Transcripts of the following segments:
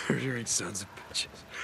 Murdering sons of bitches.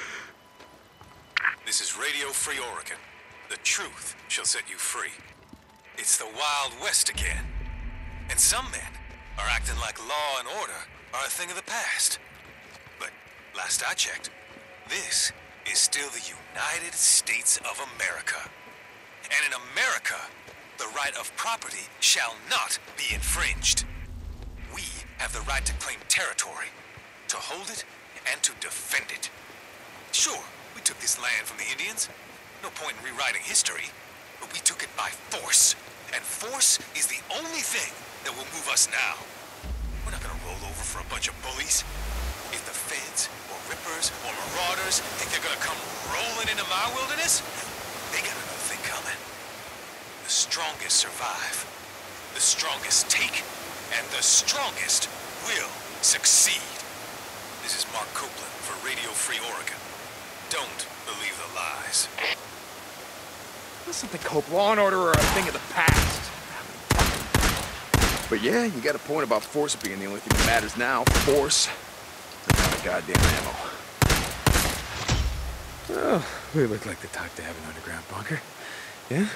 This is Radio Free Oregon. The truth shall set you free. It's the Wild West again. And some men are acting like law and order are a thing of the past. But last I checked, this is still the United States of America. And in America, the right of property shall not be infringed. We have the right to claim territory, to hold it, and to defend it. Sure, we took this land from the Indians. No point in rewriting history, but we took it by force. And force is the only thing that will move us now. We're not gonna roll over for a bunch of bullies. If the feds, or rippers, or marauders think they're gonna come rolling into my wilderness, they got another thing coming. The strongest survive. The strongest take, and the strongest will succeed. This is Mark Copeland for Radio Free Oregon. Don't believe the lies. Listen to Cope, law and order are a thing of the past. But yeah, you got a point about force being the only thing that matters now. Force. Not kind of goddamn ammo. Oh, we look like the type to have an underground bunker. Yeah?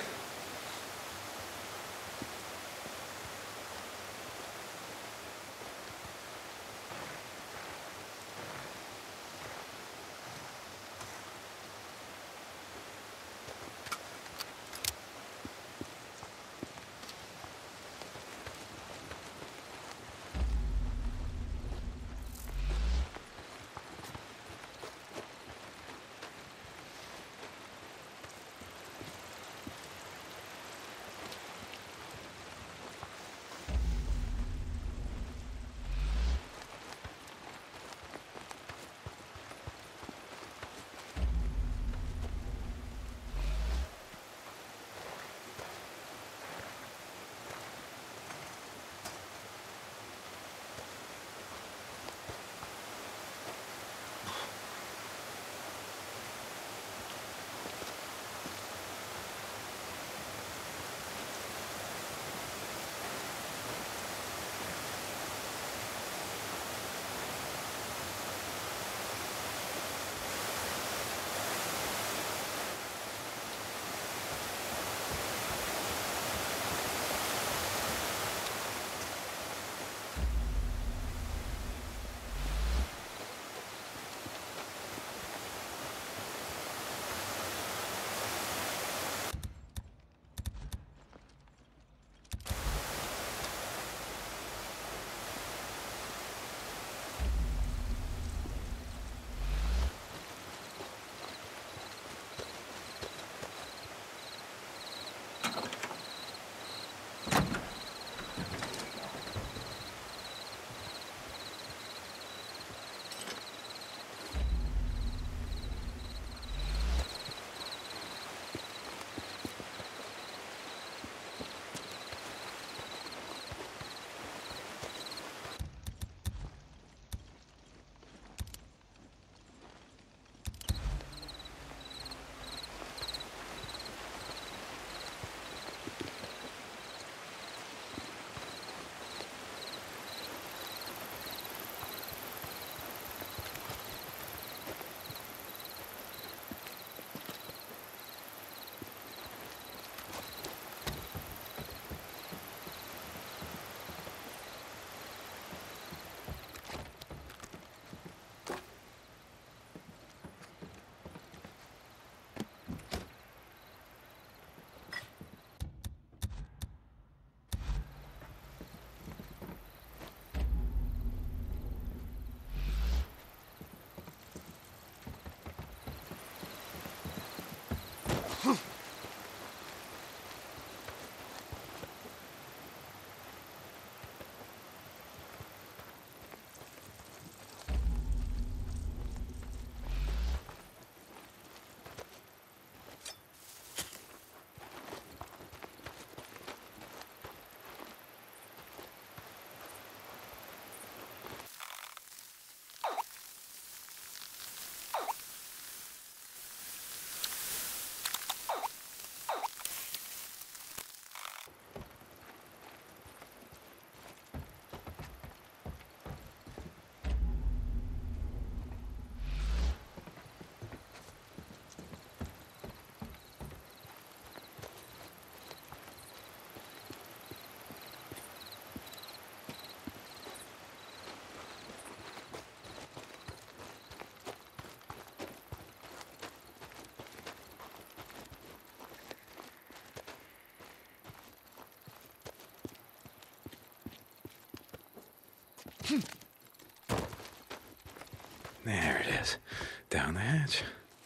There it is. Down the hatch.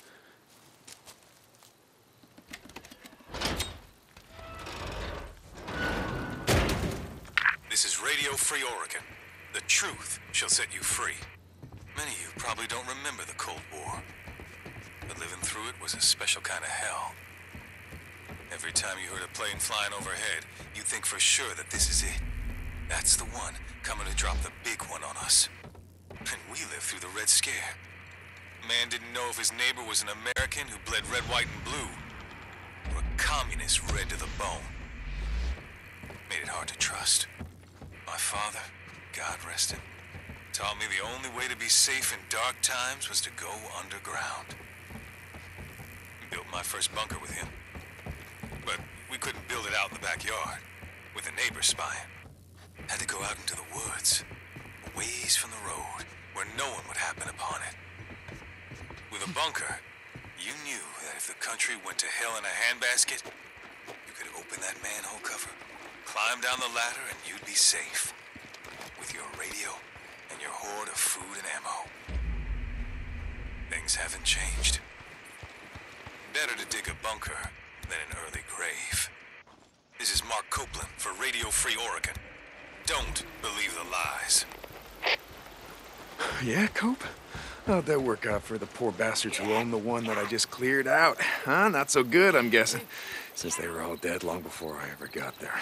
This is Radio Free Oregon. The truth shall set you free. Many of you probably don't remember the Cold War, but living through it was a special kind of hell. Every time you heard a plane flying overhead, you'd think for sure that this is it. That's the one coming to drop the big one on us. And we lived through the Red Scare. Man didn't know if his neighbor was an American who bled red, white, and blue, or a communist red to the bone. Made it hard to trust. My father, God rest him, taught me the only way to be safe in dark times was to go underground. Built my first bunker with him. But we couldn't build it out in the backyard, with a neighbor spying. Had to go out into the woods, a ways from the road, where no one would happen upon it. With a bunker, you knew that if the country went to hell in a handbasket, you could open that manhole cover, climb down the ladder, and you'd be safe. With your radio and your hoard of food and ammo. Things haven't changed. Better to dig a bunker than an early grave. This is Mark Copeland for Radio Free Oregon. Don't believe the lies. Yeah, Cope? How'd that work out for the poor bastards who own the one that I just cleared out? Huh? Not so good, I'm guessing. Since they were all dead long before I ever got there.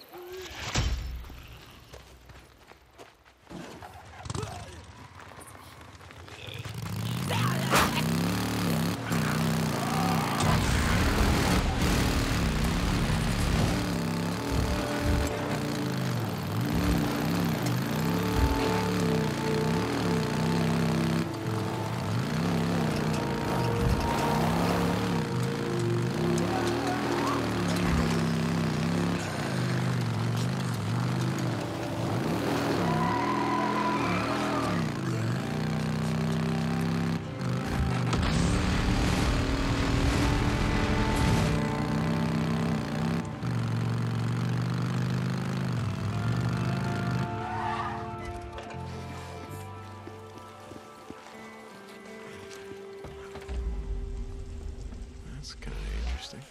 That's kind of interesting.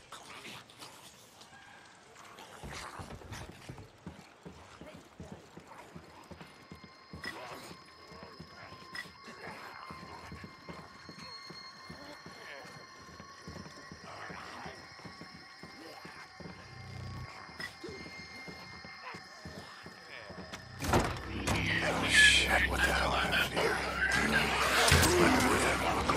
Shit, what the hell happened here? Let me with that buckle.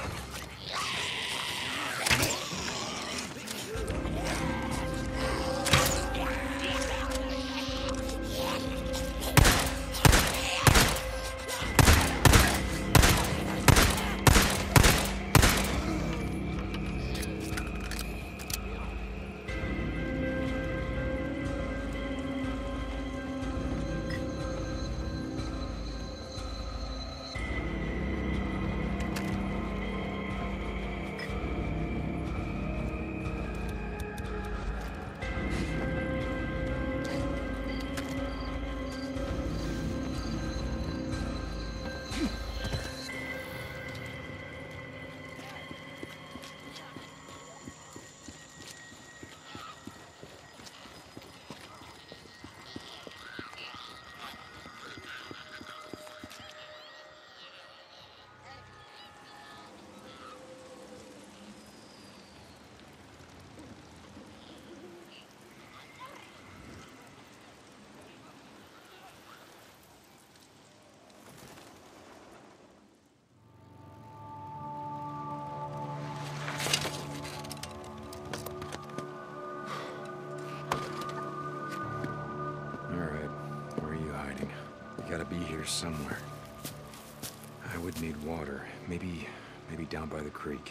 Gotta be here somewhere. I would need water. Maybe down by the creek.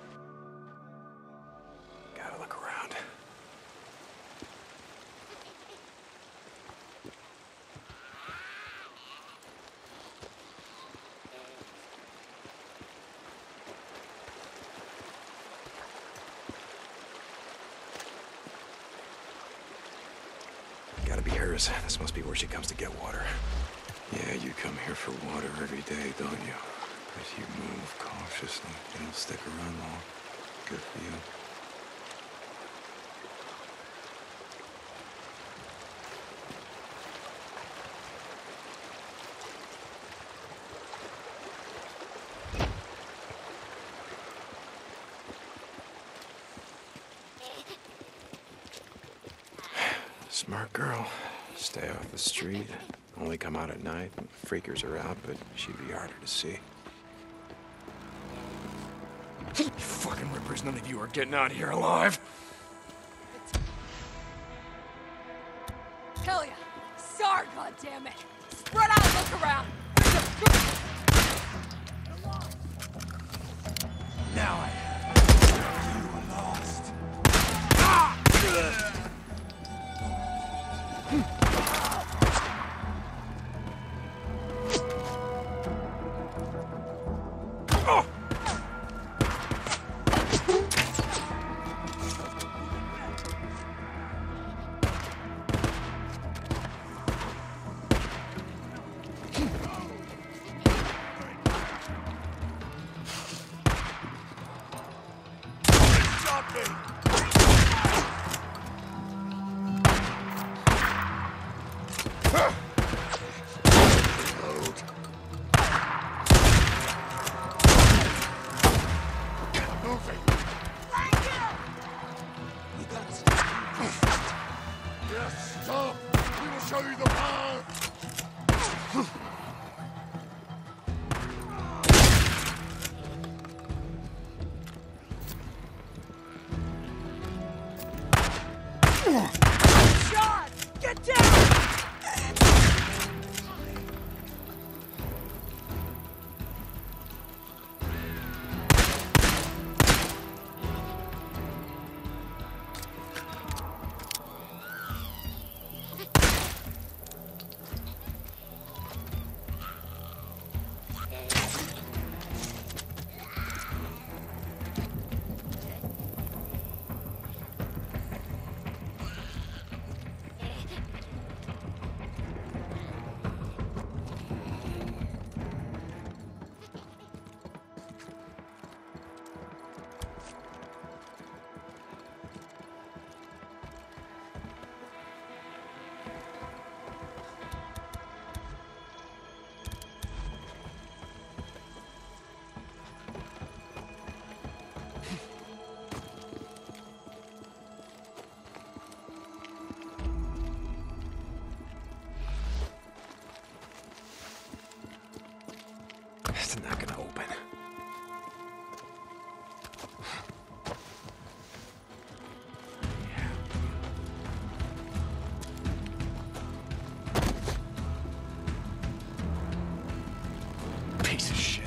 Gotta look around. Gotta be hers. This must be where she comes to get water. Yeah, you come here for water every day, don't you? But you move cautiously. You don't stick around long. Good for you. Smart girl. Stay off the street. Only come out at night when freakers are out, but she'd be harder to see. You fucking rippers, none of you are getting out of here alive. Hell yeah! Sorry, goddammit! Spread out, look around! Now I have you lost. Ah! Stop! We will show you the power! Shot! Get down! It's not gonna open. Piece of shit.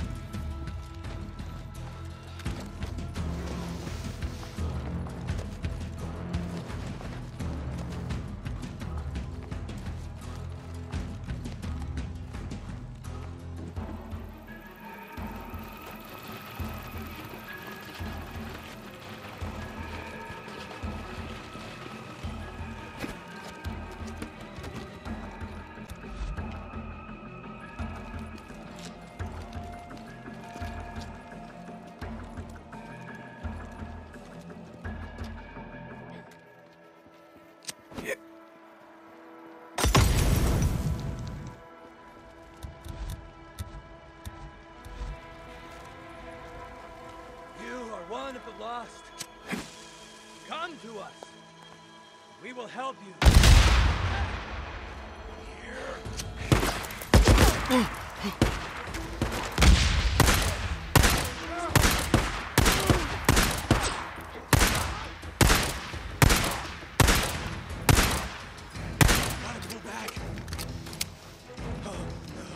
One of the lost. Come to us. We will help you. Gotta go back. Oh no.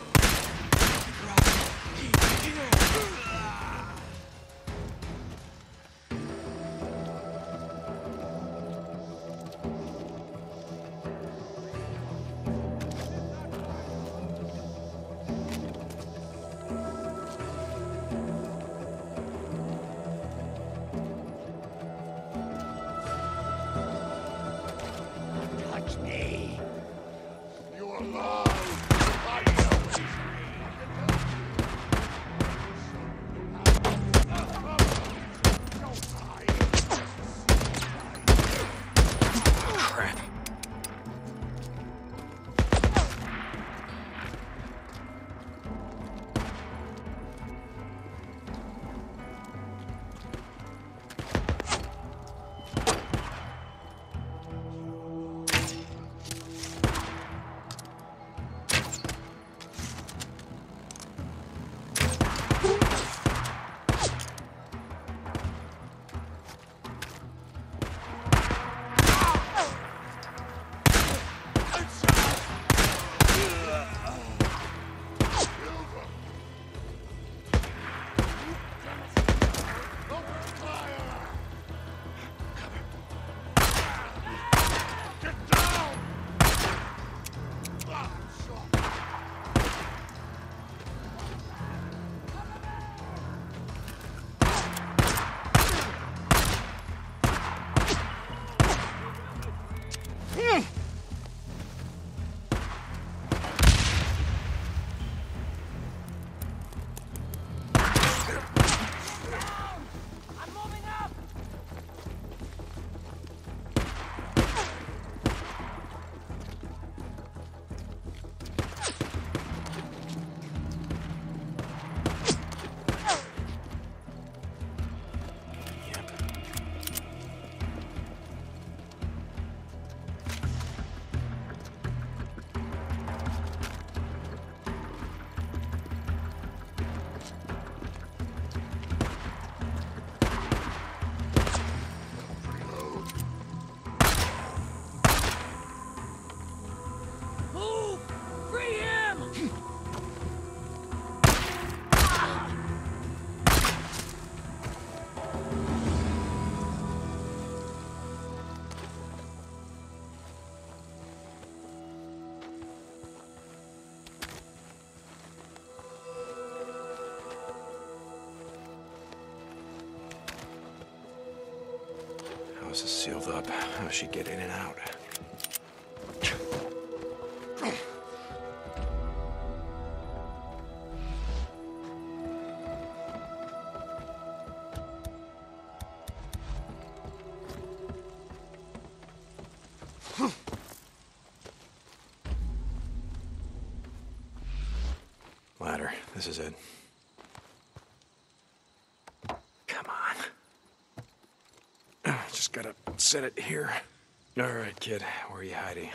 This is sealed up. How's she get in and out? Ladder. This is it. Come on. Just gotta set it here. All right, kid. Where are you hiding?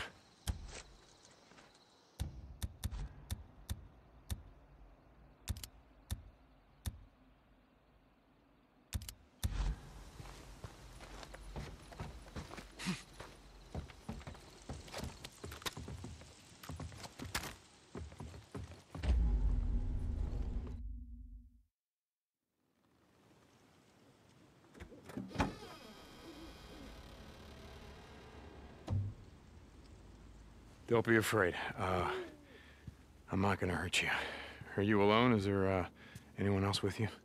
Don't be afraid. I'm not gonna hurt you. Are you alone? Is there, anyone else with you?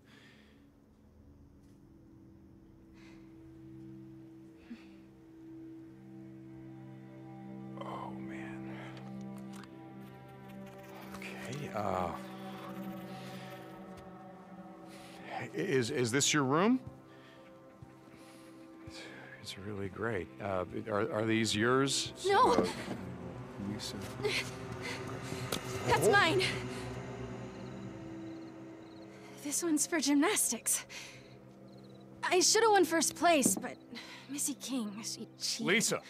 Oh, man. Okay, Is this your room? It's really great. Are these yours? No! Lisa. That's mine! This one's for gymnastics. I should have won first place, but Missy King, she cheated. Lisa!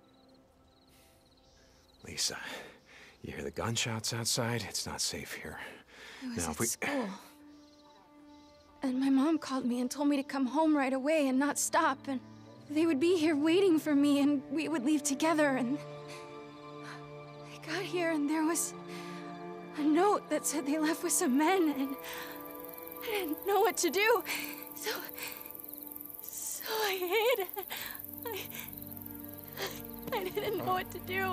Lisa, you hear the gunshots outside? It's not safe here. I was Now, at school. And my mom called me and told me to come home right away and not stop, and they would be here waiting for me, and we would leave together, and I got here, and there was a note that said they left with some men, and I didn't know what to do, so I hid. I didn't know what to do.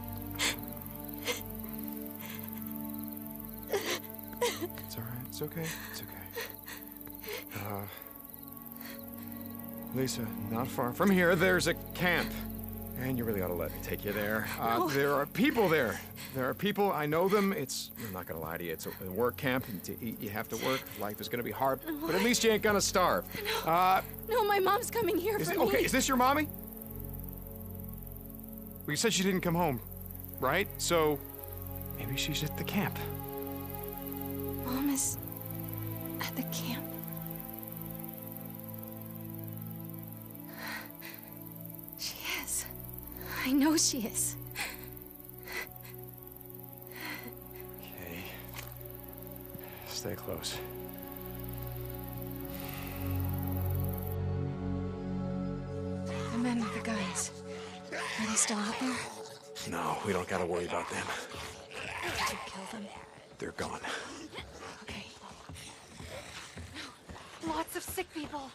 It's all right. It's okay. It's okay. Lisa, not far from here, there's a camp. And you really ought to let me take you there. No. There are people there. There are people, I know them. I'm not gonna lie to you, it's a work camp, and to eat, you have to work. Life is gonna be hard, but at least you ain't gonna starve. No, my mom's coming here for me. Okay, is this your mommy? Well, you said she didn't come home, right? So, maybe she's at the camp. Mom is at the camp. She is. I know she is. Okay. Stay close. The men with the guns. Are they still out there? No, we don't gotta worry about them. Did you kill them? They're gone. Okay. Lots of sick people.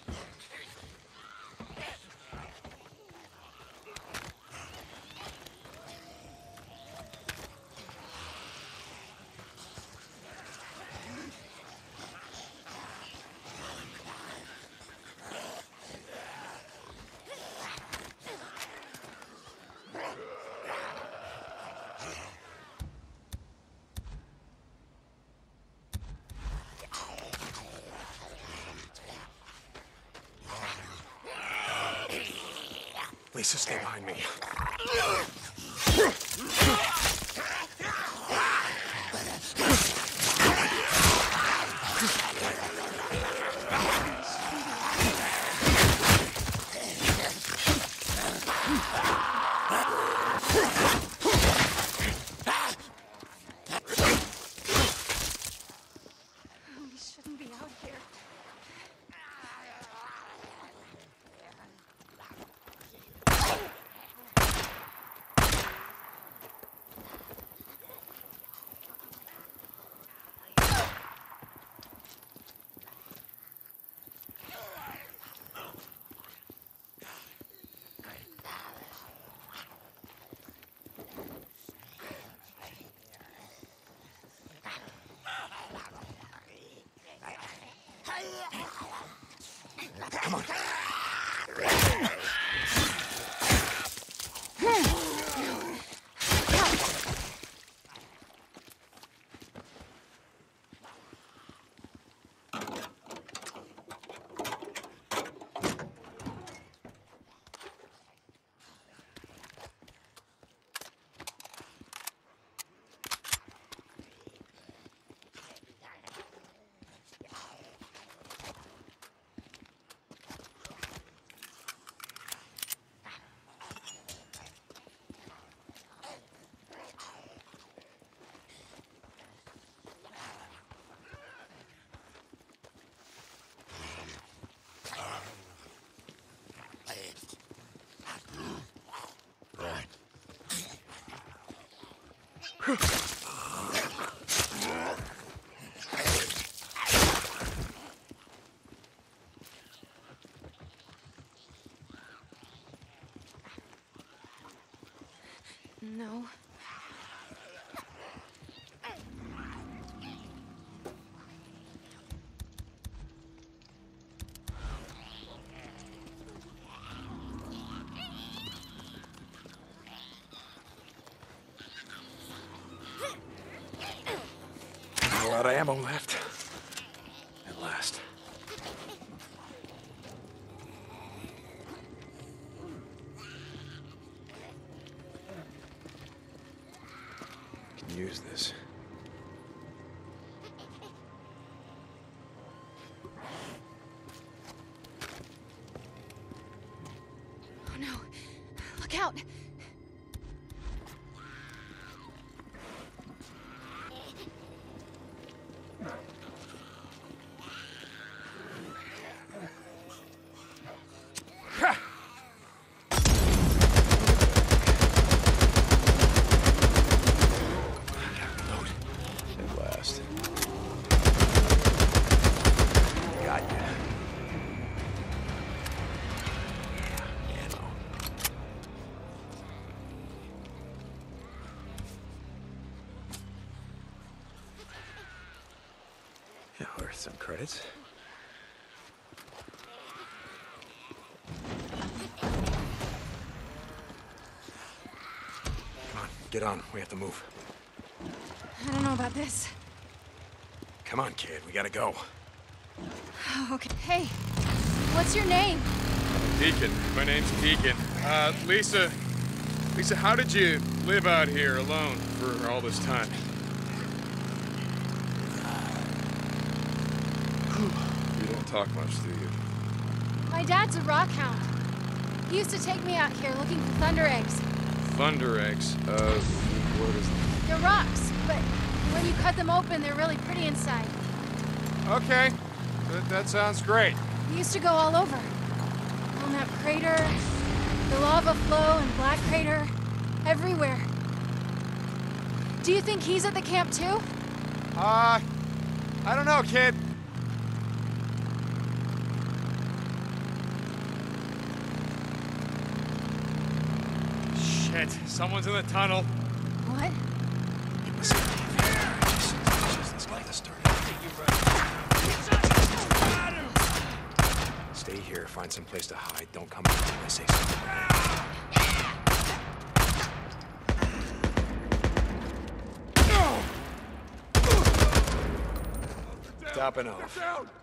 Lisa, stay behind me. We shouldn't be out here. Come on. No. Not a lot of ammo left. At last. Can use this. Oh no. Look out! At last. Got ya. Ammo. Yeah, worth some credits. Come on, get on. We have to move. I don't know about this. Come on, kid. We gotta go. Oh, okay. Hey, what's your name? Deacon. My name's Deacon. Lisa, how did you live out here alone for all this time? You don't talk much, do you? My dad's a rock hound. He used to take me out here looking for thunder eggs. Thunder eggs. What is that? They're rocks, but when you cut them open, they're really pretty inside. Okay. That sounds great. We used to go all over. On that crater, the lava flow and Black Crater, everywhere. Do you think he's at the camp too? I don't know, kid. Shit, someone's in the tunnel. What? Get the safety in here. Just get this started. Stay here, find some place to hide. Don't come out until I say something. Stopping off.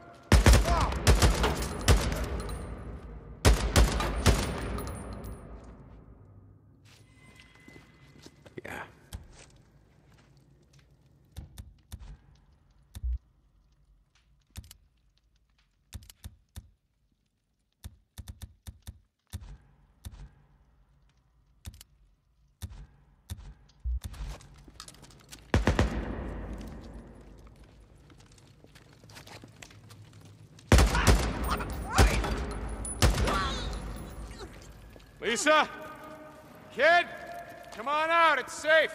Yeah. Lisa? Kid? Come on out, it's safe.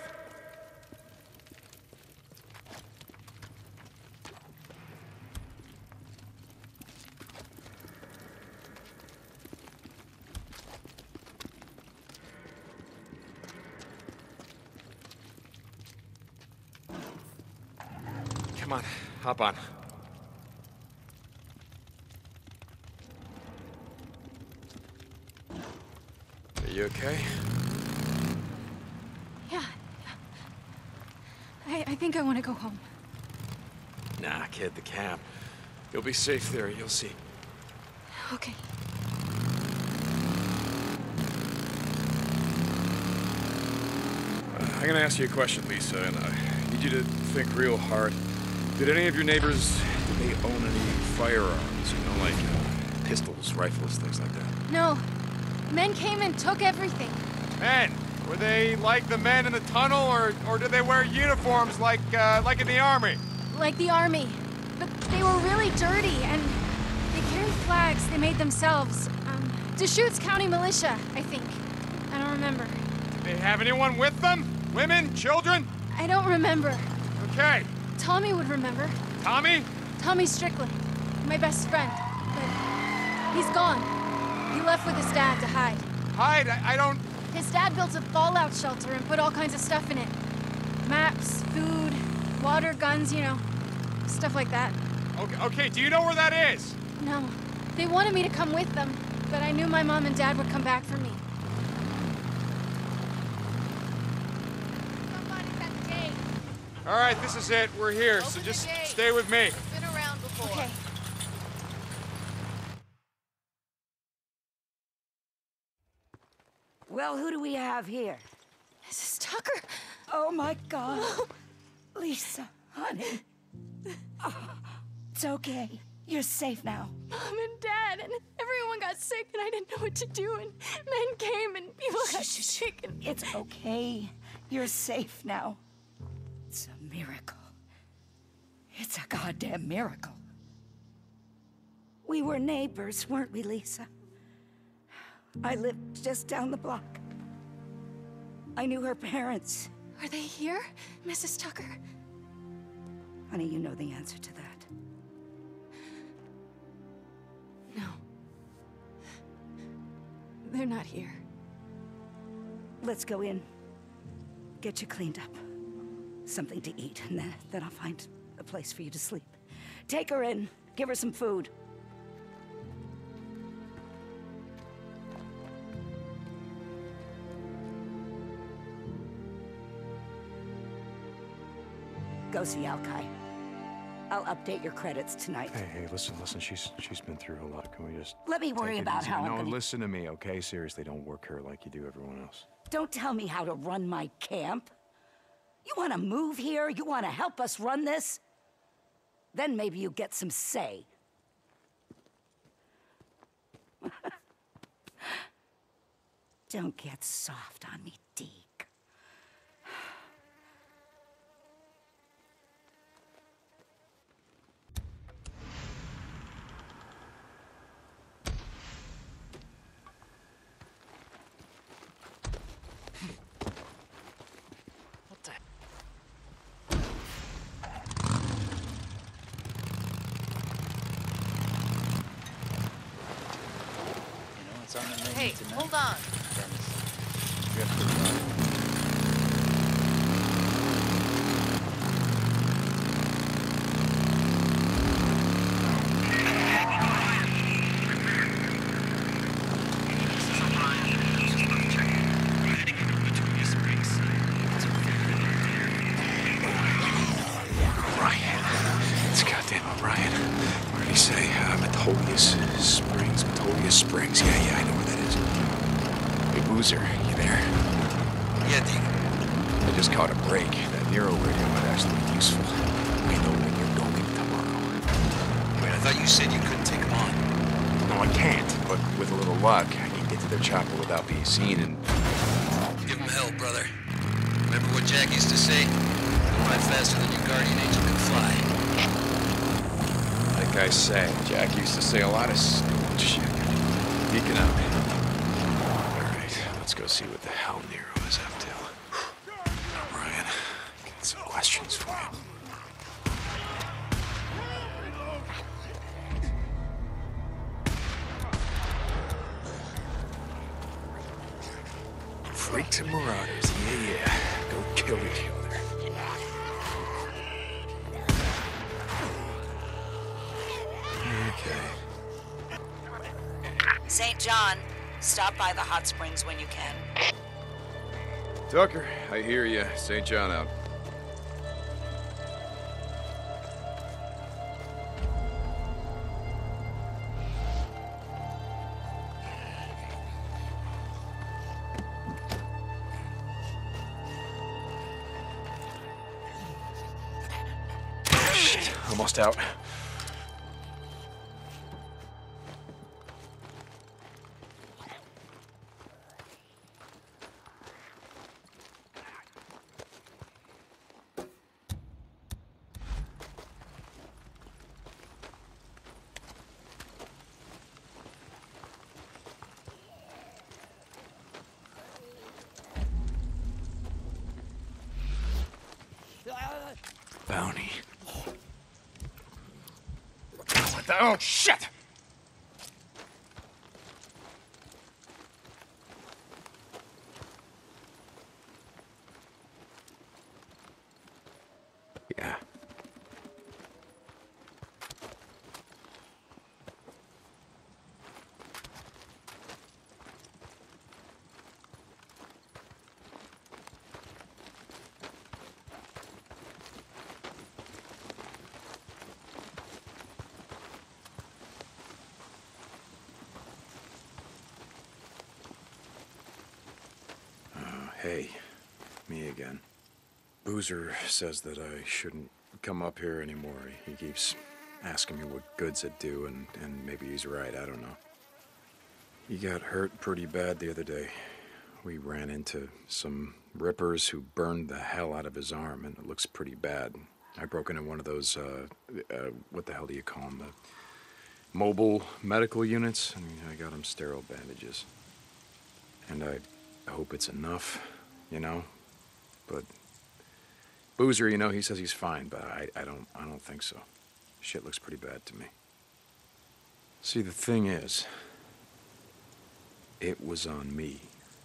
Come on, hop on. Are you okay? Yeah. I think I want to go home. Nah, kid, the camp. You'll be safe there, you'll see. Okay. I'm gonna ask you a question, Lisa, and I need you to think real hard. Did any of your neighbors, did they own any firearms? You know, like pistols, rifles, things like that? No. Men came and took everything. Men? Were they like the men in the tunnel, or did they wear uniforms like in the army? Like the army. But they were really dirty, and they carried flags they made themselves. Deschutes County Militia, I think. I don't remember. Did they have anyone with them? Women? Children? I don't remember. Okay. Tommy would remember. Tommy? Tommy Strickland, my best friend. But he's gone. He left with his dad to hide. Hide? I don't... His dad built a fallout shelter and put all kinds of stuff in it. Maps, food, water, guns, you know, stuff like that. Okay, do you know where that is? No. They wanted me to come with them, but I knew my mom and dad would come back for me. Somebody's at the gate. All right, this is it. We're here, so Open the just gate. stay with me. Been around before. Okay. Well, who do we have here? Mrs. Tucker! Oh my God. Lisa, honey. Oh, it's okay. You're safe now. Mom and Dad, and everyone got sick, and I didn't know what to do, and men came, and people got sick, and... It's okay. You're safe now. It's a miracle. It's a goddamn miracle. We were neighbors, weren't we, Lisa? I lived just down the block. I knew her parents. Are they here, Mrs. Tucker? Honey, you know the answer to that. No. They're not here. Let's go in. Get you cleaned up. Something to eat, and then I'll find a place for you to sleep. Take her in. Give her some food. Go see Alkai. I'll update your credits tonight. Hey, listen, she's been through a lot. Can we just... Let me worry take it about easy? how I'm No, gonna... listen to me, okay? Seriously, don't work her like you do everyone else. Don't tell me how to run my camp. You want to move here? You want to help us run this? Then maybe you get some say. Don't get soft on me, Deke. Hey, hold on. Springs. Yeah, I know where that is. Hey, Boozer, you there? Yeah, Deke. I just caught a break. That Nero radio might actually be useful. I know when you're going tomorrow. Wait, I thought you said you couldn't take them on. No, I can't, but with a little luck, I can get to their chopper without being seen and... Give them hell, brother. Remember what Jack used to say? Don't fly faster than your guardian angel can fly. Like I say, Jack used to say a lot of stupid shit. Deacon out. Alright, let's go see what the hell Nero is up to. Now, Brian, got some questions for you. Freaks and marauders, yeah. Go kill each other. Okay. St. John, stop by the hot springs when you can. Tucker, I hear you. St. John out. Shit, almost out. funny. What the? Oh, shit! Yeah. Hey, me again. Boozer says that I shouldn't come up here anymore. He keeps asking me what good's it do, and maybe he's right, I don't know. He got hurt pretty bad the other day. We ran into some rippers who burned the hell out of his arm, and it looks pretty bad. I broke into one of those, what the hell do you call them? The mobile medical units. I mean, I got him sterile bandages. And I hope it's enough, you know? But Boozer, you know, he says he's fine, but I don't think so. Shit looks pretty bad to me. See, the thing is, it was on me.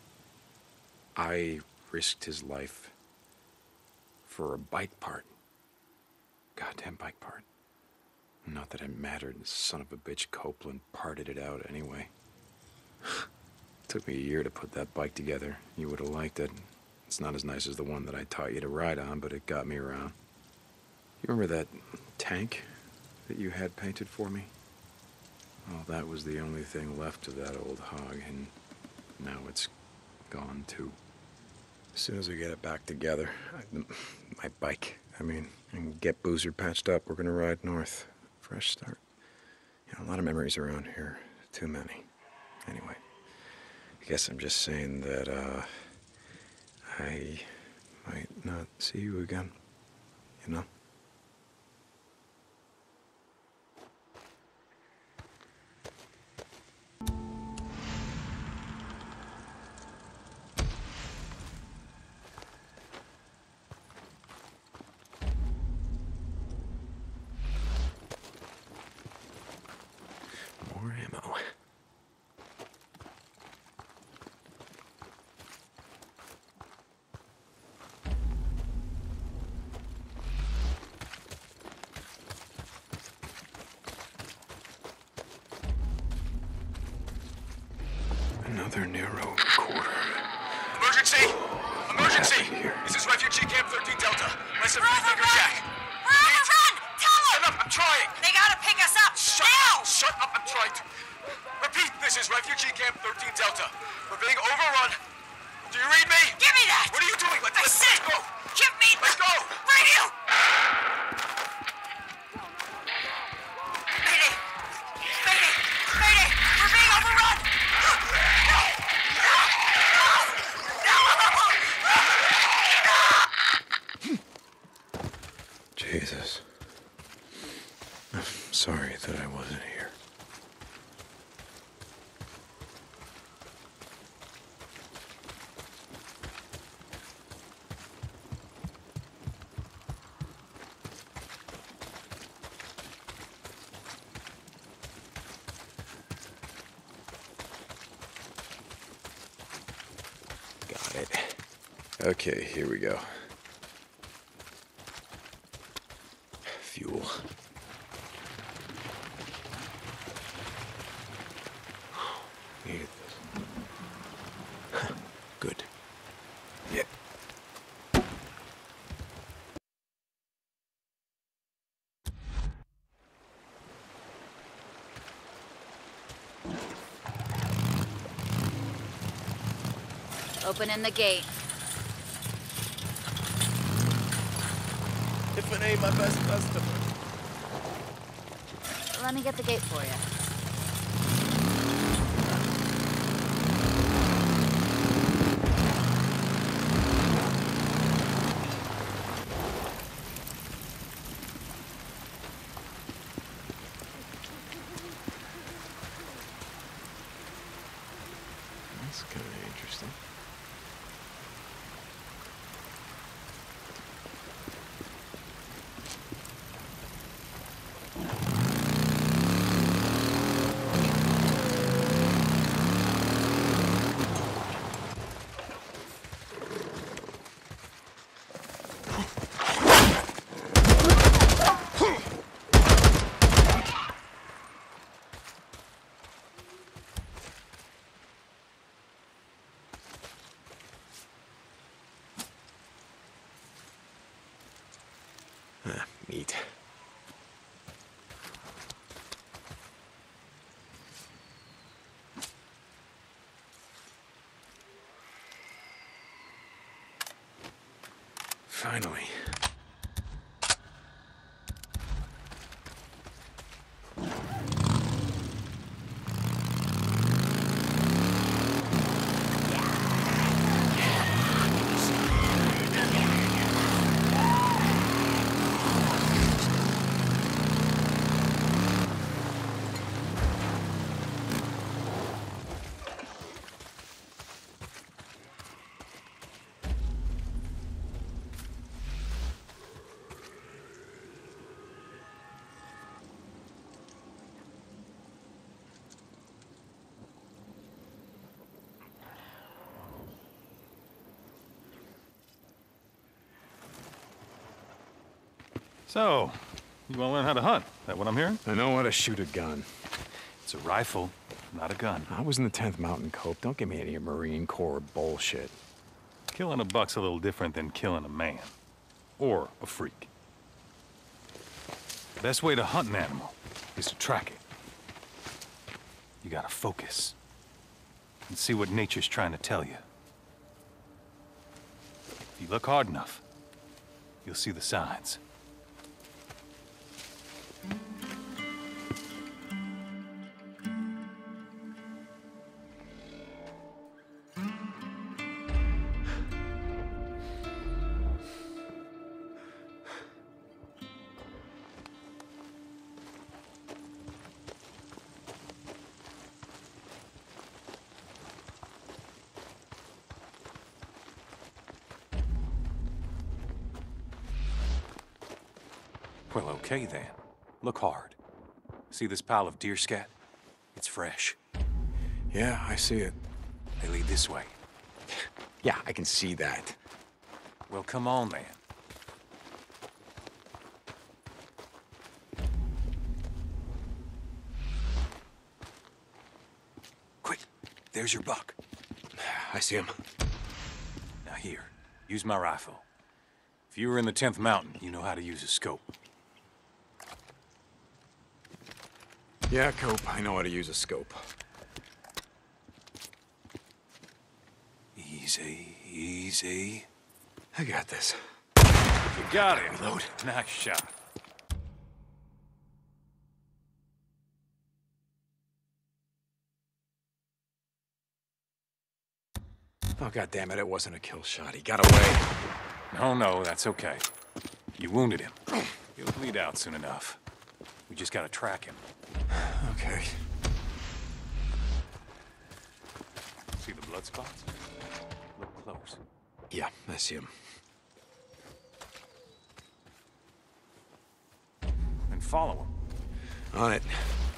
I risked his life for a bike part. Goddamn bike part. Not that it mattered. The son of a bitch Copeland parted it out anyway. Took me a year to put that bike together. You would have liked it. It's not as nice as the one that I taught you to ride on, but it got me around. You remember that tank that you had painted for me? Well, that was the only thing left of that old hog, and now it's gone too. As soon as we get it back together, my bike, and get Boozer patched up, we're gonna ride north. Fresh start. You know, a lot of memories around here. Too many. Anyway, I guess I'm just saying that, I might not see you again, you know? More ammo. Another narrow quarter. Emergency! Emergency! Here? This is Refugee Camp 13 Delta. Less than 3 Bravo, finger run! jack. Bravo, run! Tell Shut them! up, I'm trying! They gotta pick us up! Shut now! up! Shut up, I'm trying to. Repeat, this is Refugee Camp 13 Delta. We're being overrun. Do you read me? Give me that! What are you doing? Let's said, go! give me Let's the go! radio! Mayday! Mayday! Mayday! We're being overrun! No! No! Jesus. I'm sorry that I wasn't here. Got it. Okay, here we go. Fuel. Needed this. Good. Yeah. Opening the gate. If it ain't my best customer. Let me get the gate for you. That's kind of interesting. Neat. Finally. So, you want to learn how to hunt? That what I'm hearing? I know how to shoot a gun. It's a rifle, not a gun. I was in the 10th Mountain Cope. Don't give me any Marine Corps bullshit. Killing a buck's a little different than killing a man. Or a freak. The best way to hunt an animal is to track it. You gotta focus. And see what nature's trying to tell you. If you look hard enough, you'll see the signs. Well, okay then. Look hard. See this pile of deer scat? It's fresh. Yeah, I see it. They lead this way. Yeah, I can see that. Well, come on then. Quick, there's your buck. I see him. Now here, use my rifle. If you were in the 10th Mountain, you know how to use a scope. Yeah, Cope, I know how to use a scope. Easy, easy. I got this. You got it. Reload. Nice shot. Oh, goddammit, it wasn't a kill shot. He got away. No, that's okay. You wounded him. He'll bleed out soon enough. We just gotta track him. Okay. See the blood spots? Look close. Yeah, I see him. And follow him. On it.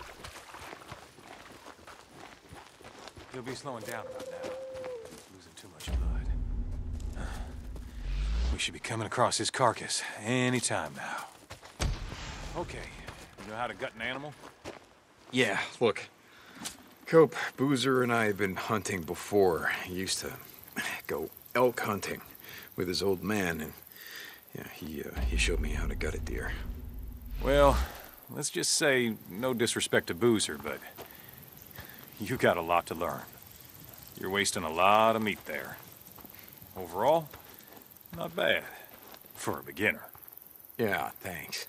He'll be slowing down about now. Losing too much blood. We should be coming across his carcass any time now. Okay, you know how to gut an animal? Yeah, look. Cope, Boozer and I have been hunting before. He used to go elk hunting with his old man, and yeah, he showed me how to gut a deer. Well, let's just say, no disrespect to Boozer, but you got a lot to learn. You're wasting a lot of meat there. Overall, not bad for a beginner. Yeah, thanks.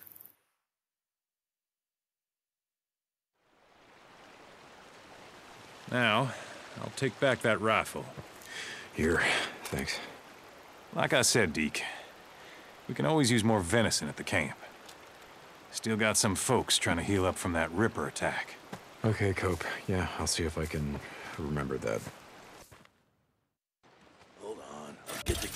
Now, I'll take back that rifle. Here, thanks. Like I said, Deke, we can always use more venison at the camp. Still got some folks trying to heal up from that Ripper attack. Okay, Cope. Yeah, I'll see if I can remember that. Hold on. Get the